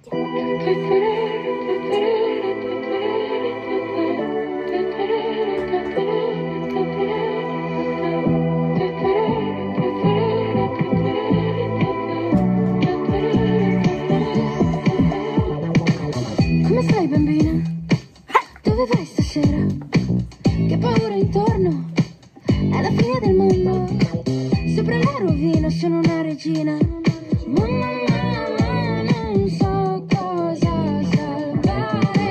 Come stai, bambina? Dove vai stasera? Che paura intorno? È la fine del mondo. Sopra la rovina sono una regina. Mamma mia, non so cosa salvare.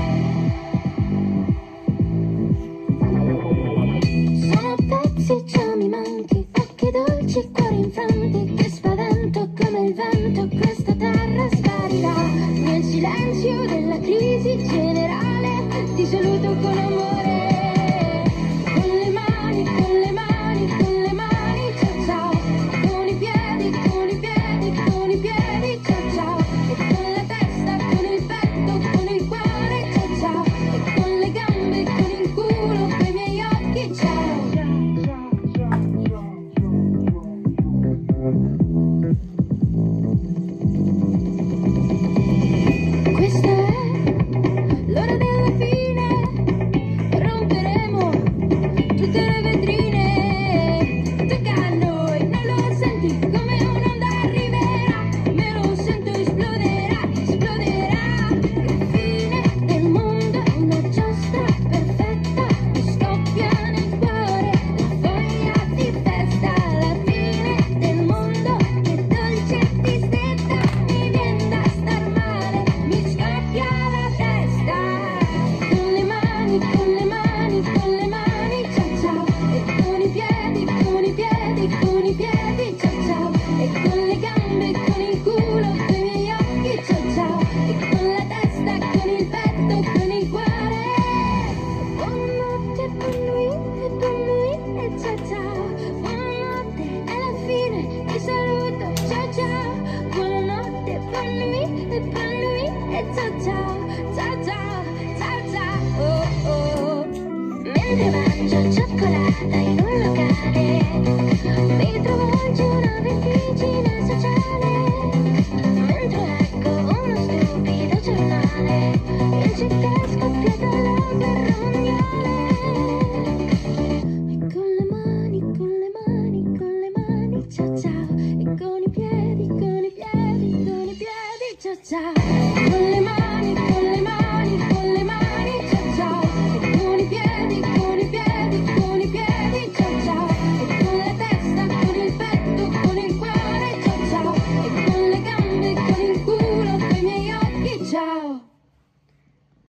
Sono pezzi, già mi manchi, occhi dolci, cuori infranti. Che spavento come il vento, questa terra sparirà. Nel silenzio della crisi generale ti saluto con amore. Con le mani, con le mani, con le mani, ciao ciao. Con i piedi, con i piedi, con i piedi, ciao ciao. E con la testa, con il petto, con il cuore, ciao ciao. E con le gambe, con il culo, con i miei occhi, ciao. Questa è l'ora della fine, romperemo tutte le vetrine. Tocca a noi, non lo senti come un'onda arriverà, me lo sento esploderà, esploderà. La fine del mondo è una giostra perfetta, mi scoppia nel cuore la voglia di festa. La fine del mondo, che dolce tristezza, mi viene da star male, mi scoppia la testa. Con le mani, con le mani, con le mani, ciao ciao. E con i piedi, con i piedi, con i piedi, ciao ciao. E con le gambe, con il culo, con i miei occhi, ciao ciao. E con la testa, con il petto, con il cuore. Buonanotte, buon nuit e ciao ciao. Buonanotte, è la fine, ti saluto, ciao ciao. Buonanotte, buon nuit e ciao ciao. Ciao ciao, ciao ciao, oh oh. Mentre mangio cioccolata in un locale, mi travolge una vertigine sociale. Mentre leggo uno stupido giornale, in città è scoppiata la guerra mondiale. E con le mani, con le mani, con le mani, ciao ciao. E con i piedi, con i piedi, con i piedi, ciao ciao. Con le mani.